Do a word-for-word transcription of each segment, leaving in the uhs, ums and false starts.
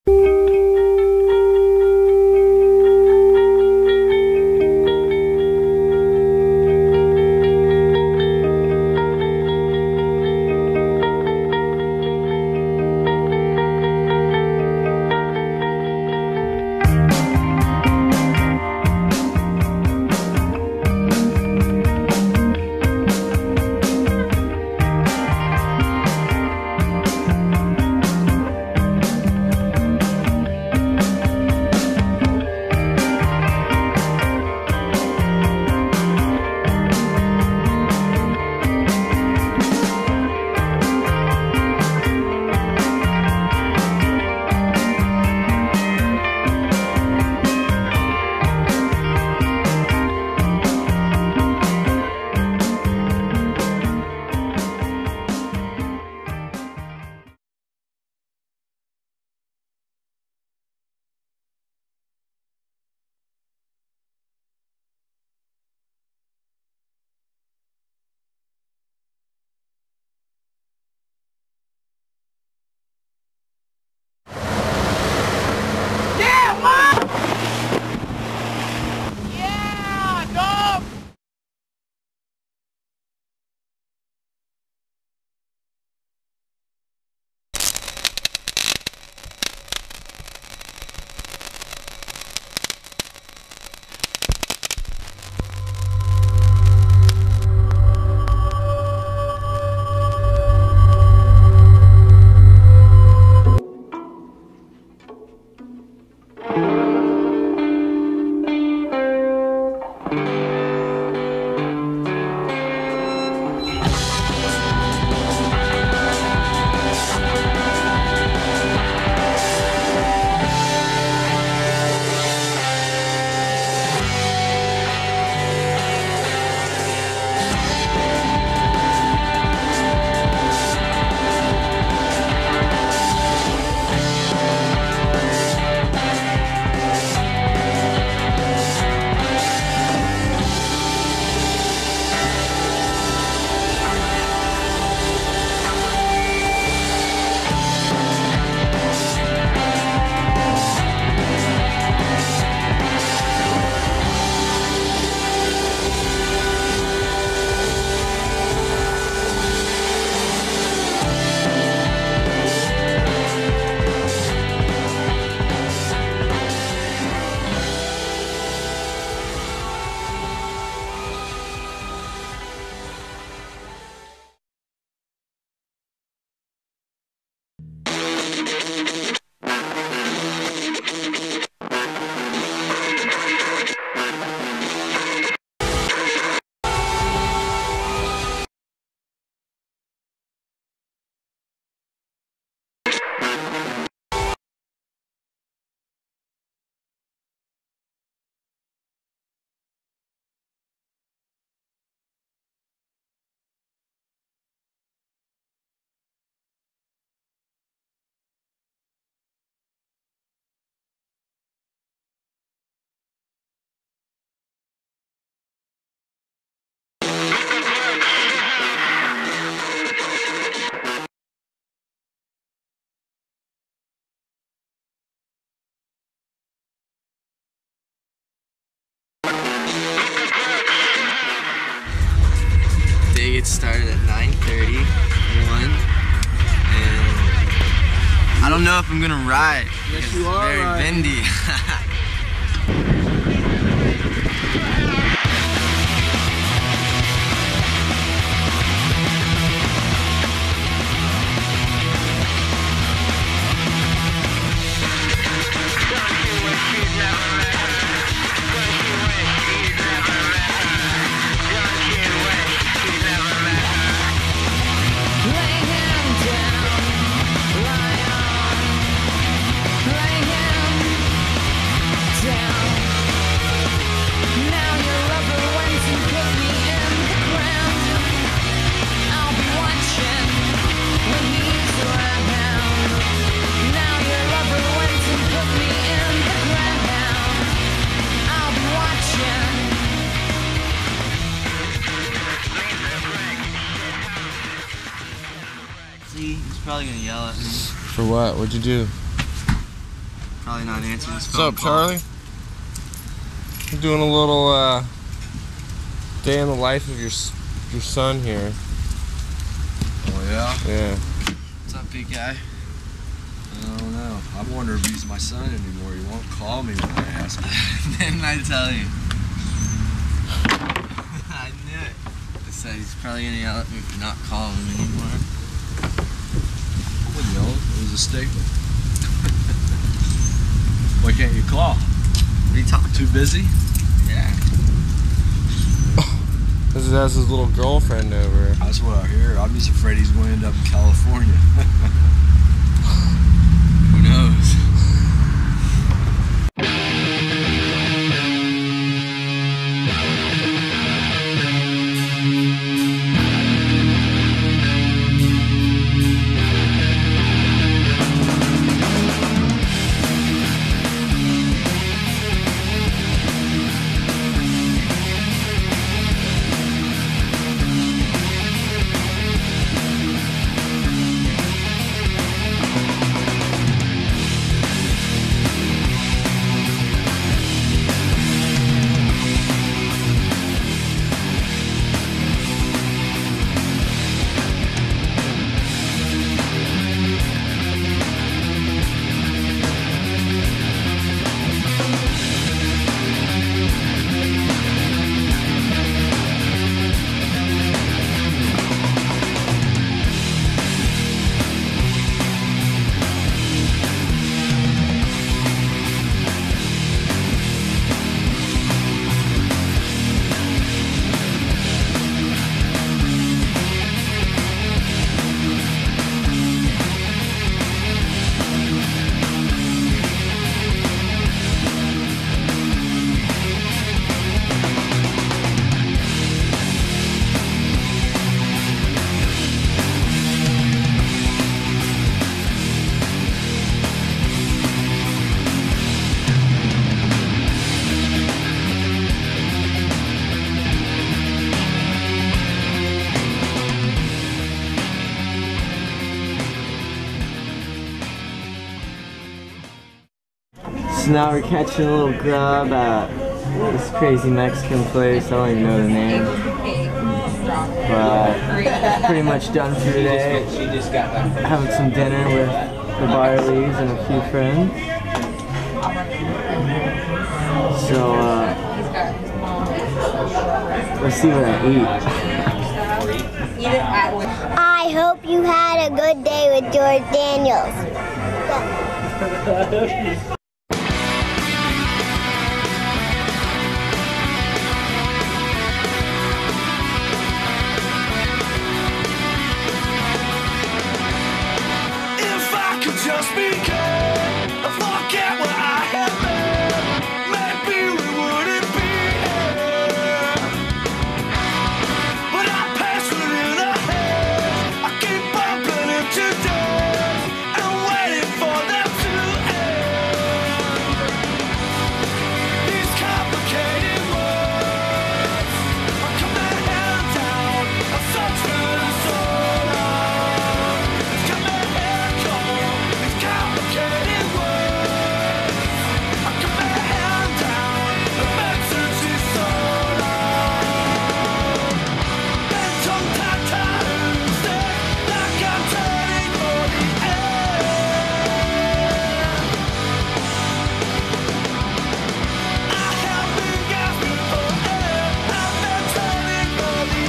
It started at nine thirty, one, and I don't know if I'm gonna ride. Yes, you are. It's very riding. windy. He's probably gonna yell at me. For what? What'd you do? Probably not answering his What's phone up, call. Charlie? I'm doing a little uh, day in the life of your your son here. Oh yeah? Yeah. What's up, big guy? I don't know. I wonder if he's my son anymore. He won't call me when I ask him. Didn't I tell you? I knew it. I said he's probably gonna yell at me for not calling him anymore. I wouldn't yell. It was a statement. Why can't you call? What are you talking? Too busy? Yeah. This is has his little girlfriend over. That's what I hear. I'm just afraid he's going to end up in California. Who knows? So now we're catching a little grub at this crazy Mexican place. I don't even know the name. But pretty much done for today. Having some dinner with the Byerlys and a few friends. So uh, let's see what I eat. I hope you had a good day with George Daniels. Just because I forget what I have been, maybe we wouldn't be here. But I pass within a head. I keep bumping into doors and waiting for them to end. These complicated words are coming hand down. I'm such good and so long. It's coming hand cold. Complicated words I come my hand down the message is so long. Been tongue-tied times like I'm turning for the end. I have been gasping for air. I've been turning for the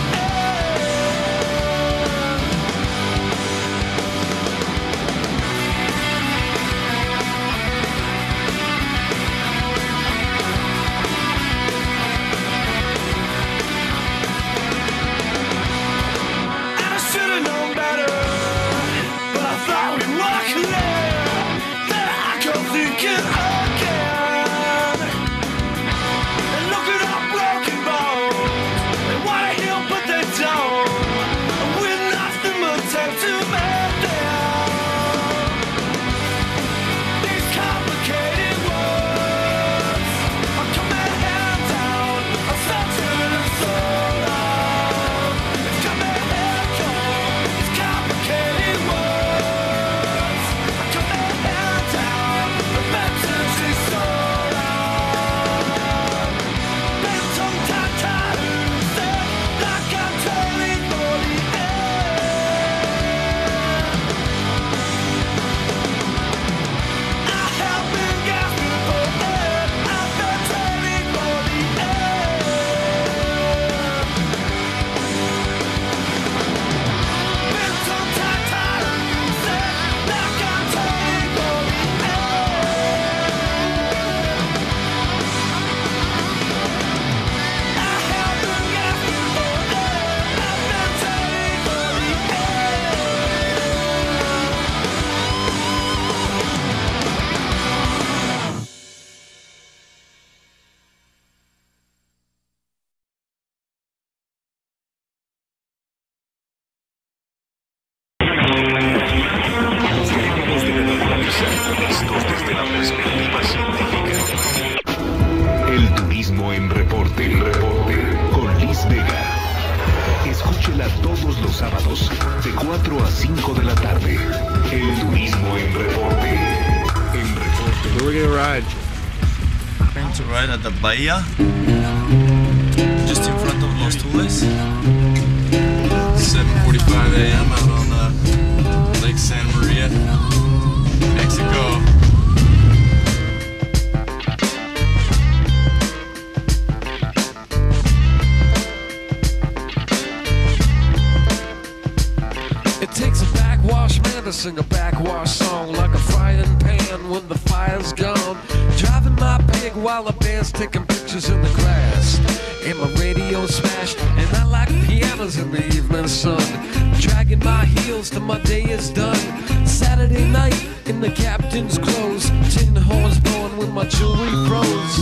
should've known better, but I thought we were clear. Then I go thinking again, and look at our broken bones. They wanna heal, but they don't. And with nothing but time to mend them. These complicated words are coming hand down. I'm censored and so long. It's coming hand cold. These complicated words are coming hand down. The message Vistos desde la perspectiva científica. El turismo en reporte, el reporte con Liz Vega. Escúchela todos los sábados de cuatro a cinco de la tarde. El turismo en reporte. En reporte. Where we gonna ride? We're going to ride at the Bahia, just in front of Los Tules. seven forty-five a m out on uh, Lake Santa Maria, Mexico. It takes a backwash man to sing a backwash song like a frying pan when the fire's gone. Driving my pig while the band's taking pictures in the grass. And my radio smashed, and I like pianos in the evening sun. Dragging my heels till my day is done. Saturday night in the captain's clothes, tin horns blowing when my jewelry froze.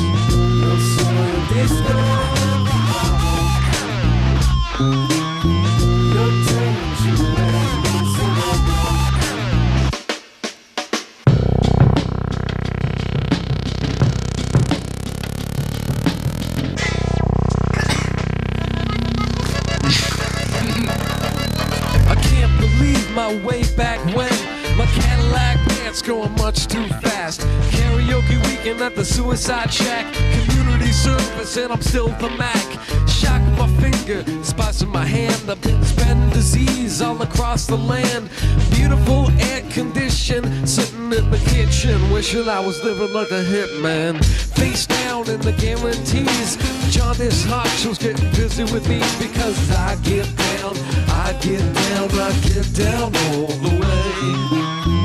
My way back when my Cadillac pants going much too fast. Karaoke weekend at the Suicide Shack. Community service and I'm still the Mac. Shock my finger, spice in my hand. I've been spreading disease all across the land. Beautiful air condition, sitting in the kitchen, wishing I was living like a hitman. Face down in the guarantees. Jaundice Hotch's getting busy with me because I get down, I get down, I get down all the way.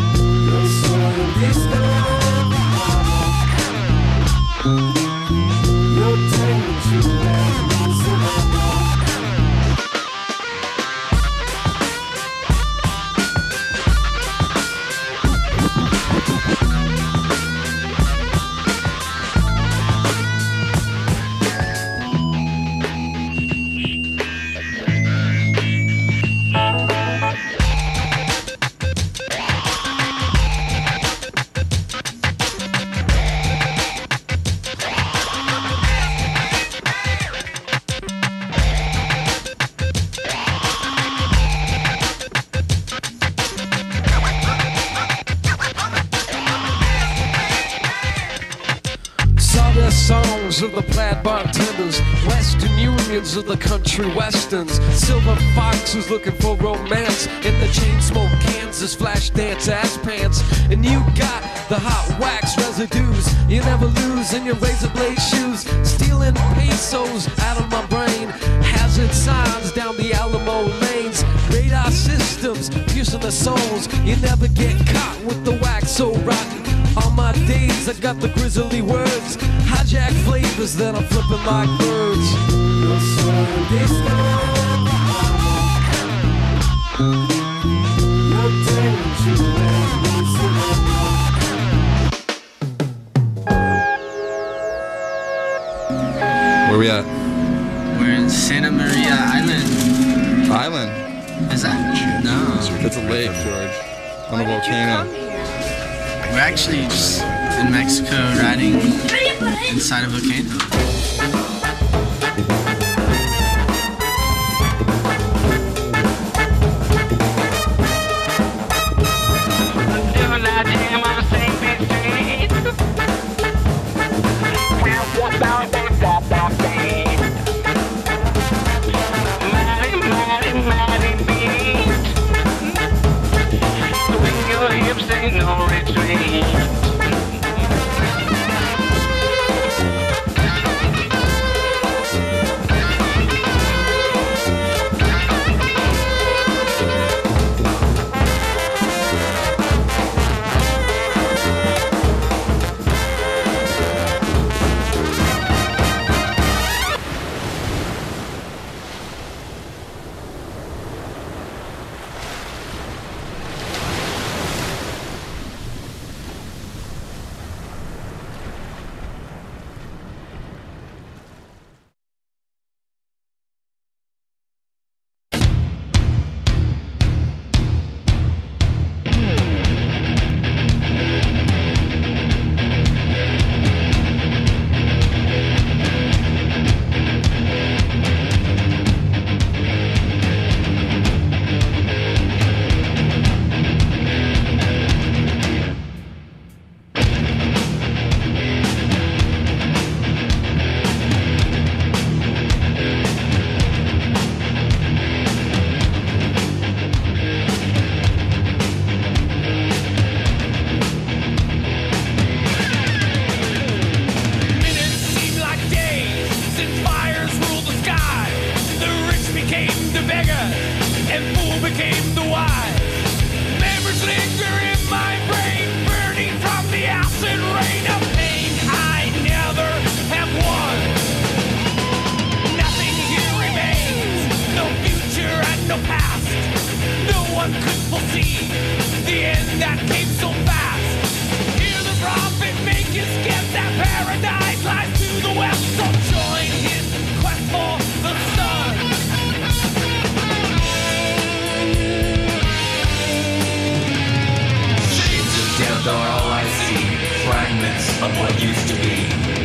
Songs of the plaid bartenders, Western Unions of the country westerns, silver foxes looking for romance in the chain smoke Kansas flash dance ass pants. And you got the hot wax residues you never lose in your razor blade shoes. Stealing pesos out of my brain, hazard signs down the Alamo lanes, radar systems piercing the souls. You never get caught with the wax so rotten. All my days I got the grisly words, hijack flavors that I'm flipping like birds. Where we at? We're in Santa Maria Island. Island? Is that? No. It's a lake, George. On a volcano. We're actually just in Mexico riding inside a volcano. No retreat. death are all I see, fragments of what used to be.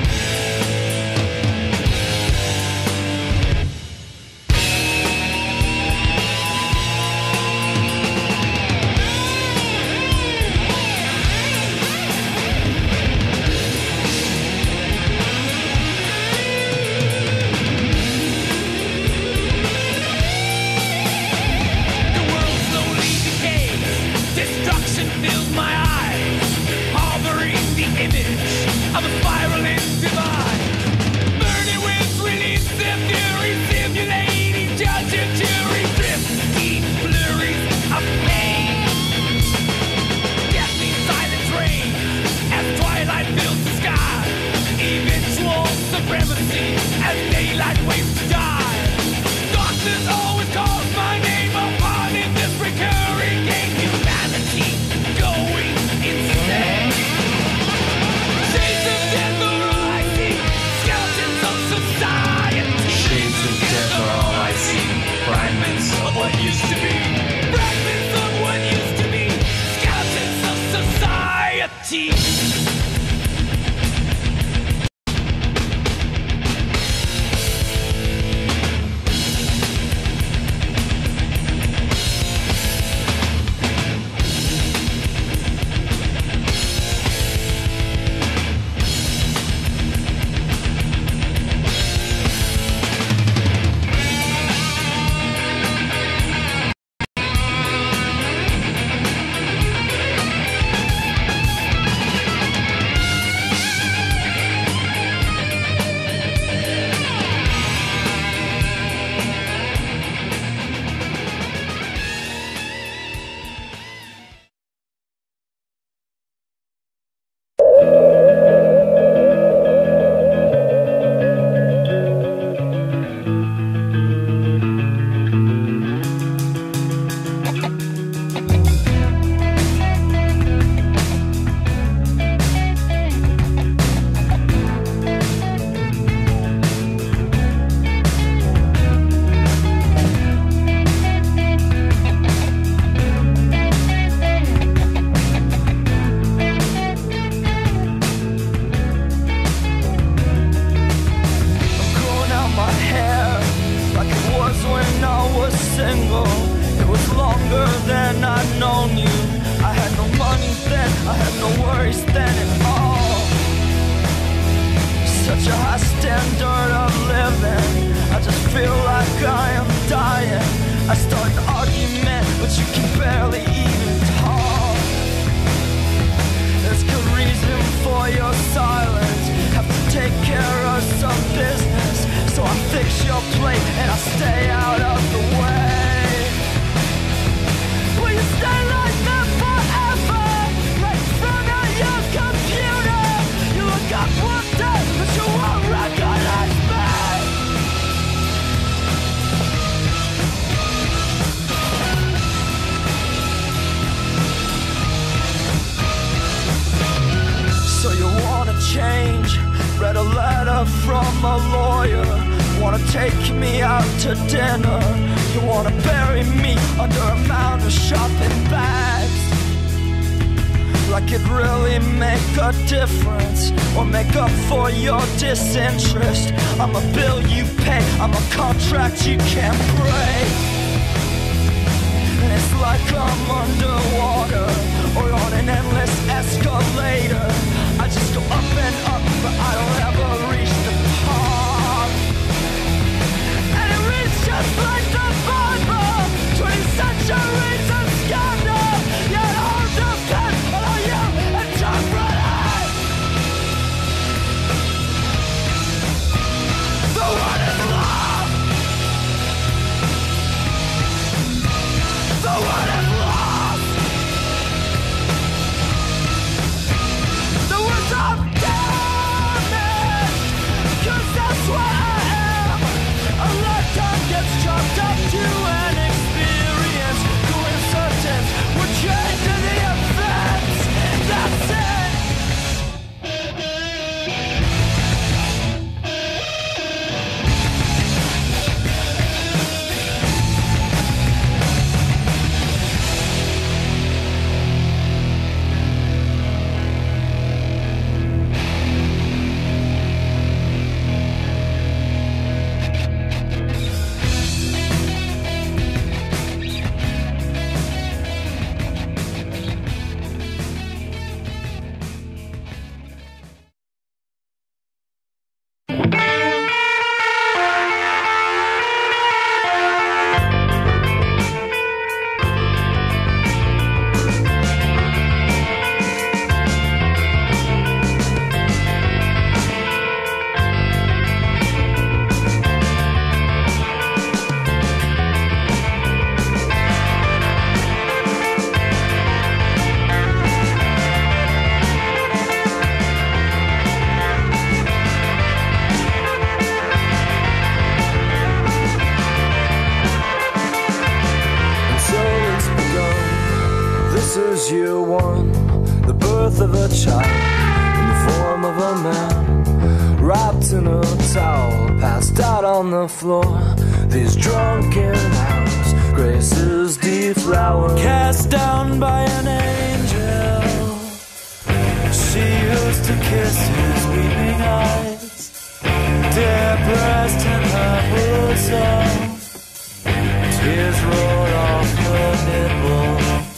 of a child in the form of a man, wrapped in a towel, passed out on the floor. These drunken hours, graces deflowered, cast down by an angel. She used to kiss his weeping eyes, depressed in her bosom. Tears rolled off her nipple.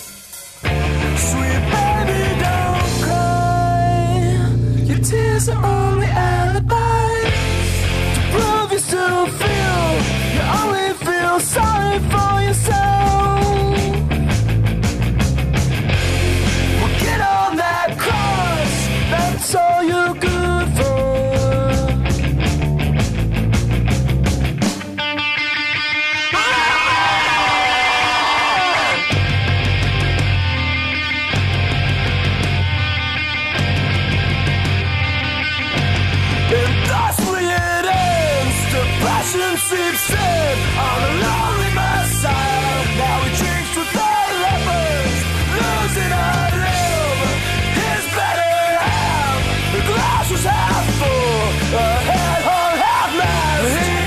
Sweet baby, don't cry. Your tears are only alibi to prove you still feel. You only feel sorry for yourself. Well, get on that cross. That's all you're good for. Seeps in on a lonely messiah. Now he drinks with the lepers, losing a limb. His better half, the glass was half full, a head hung half mast.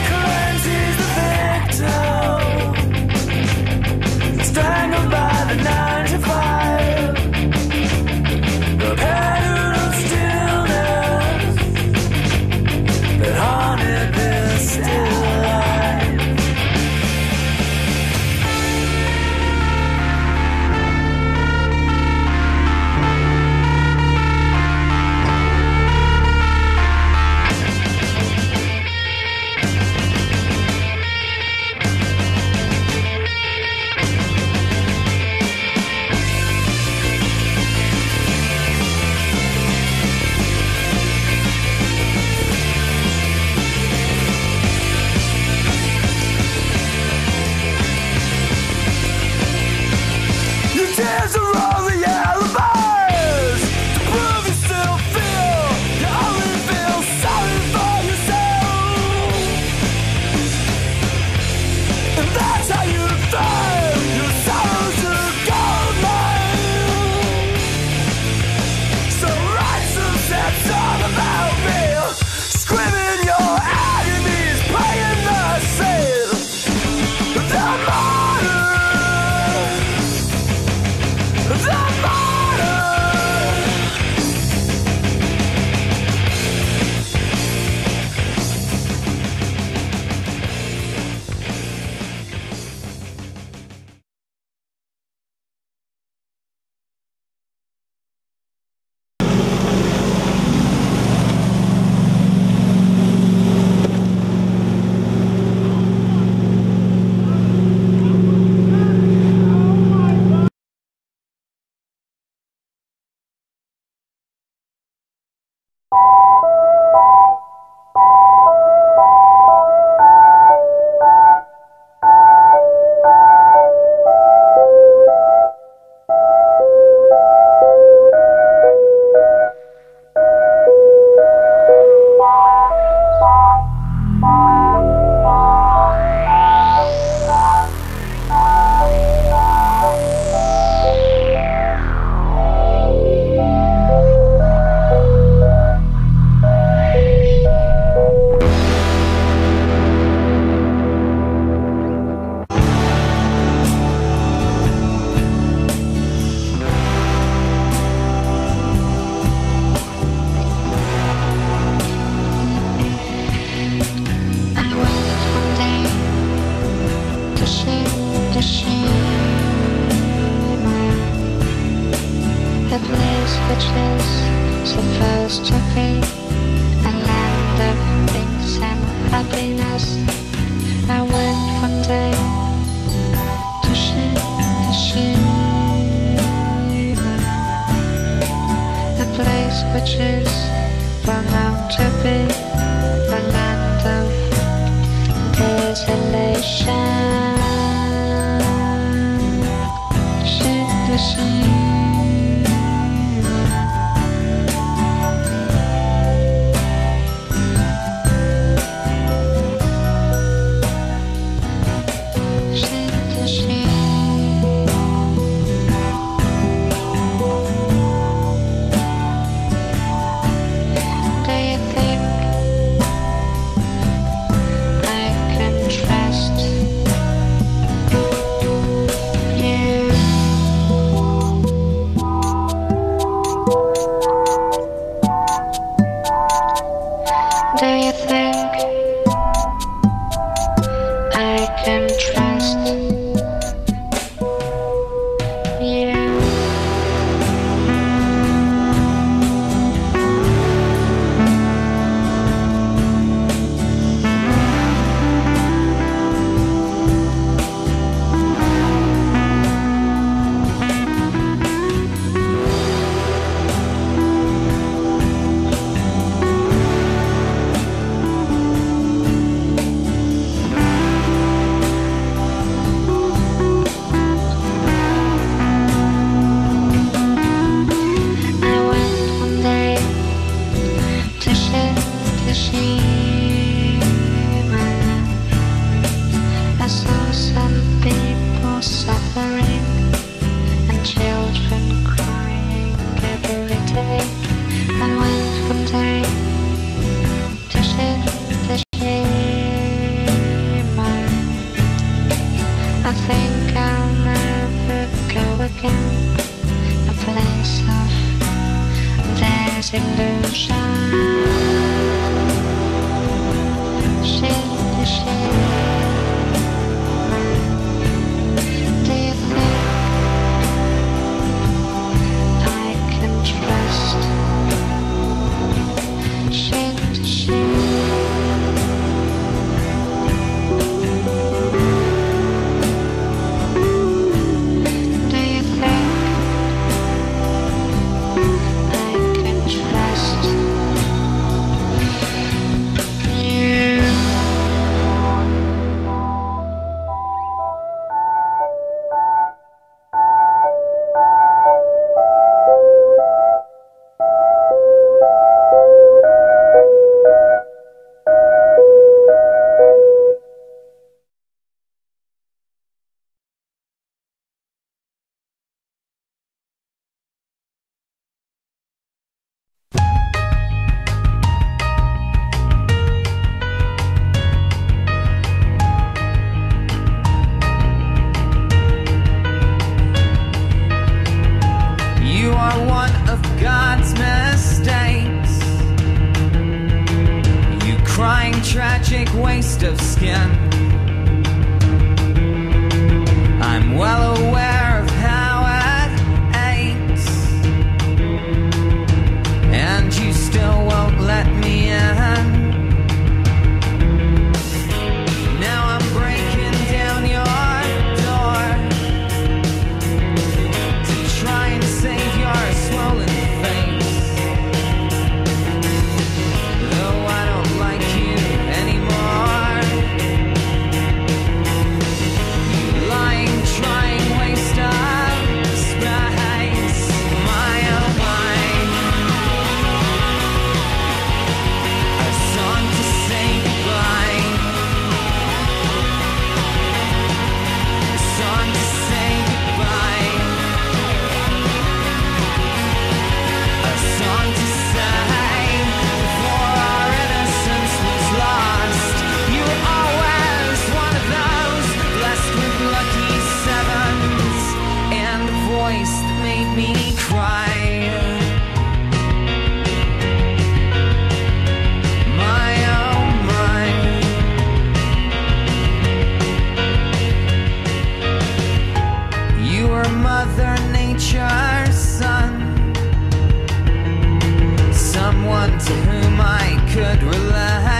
He claims he's the victim, strangled by the nine to five. The pattern of stillness that haunted this town. Tears are only alibis to prove you still feel. You only feel sorry for yourself, and that's how you thrive. Your sorrows are gold mine. So write some sad song about me, screaming your agonies, playing the same. The martyr. The martyr. Do you think I can trust you? Tragic waste of skin. I'm well aware of how it aches, and you still won't let me in. Now I'm breaking down your door to try and save your swollen face, though I don't like you anymore. You lying, trying waste of space. My oh my, a song to say goodbye, a song to say goodbye, a song to say before our innocence was lost. You were always one of those blessed with lucky sevens and a voice that made me cry. My oh my, you were Mother Nature's son, someone to whom I could relate.